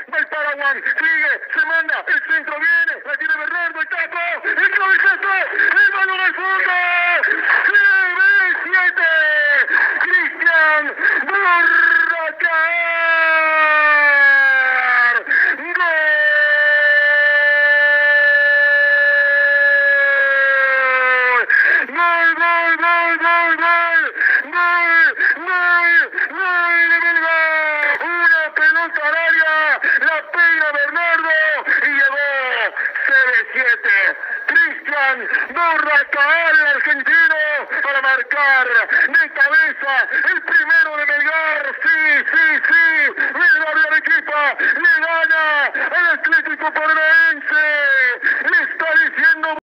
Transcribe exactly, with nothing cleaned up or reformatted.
va el Paraguay, sigue, se manda, el centro viene, la tiene Bernardo, el taco, el cabezazo, el balón al fondo, C B siete, Cristian Burracar, gol, gol, gol, gol, gol, gol, gol, gol, gol de Belgrano, una pelota al área, la pega Bernardo y llegó C B siete, Cristian Burracar, el argentino, para marcar de cabeza el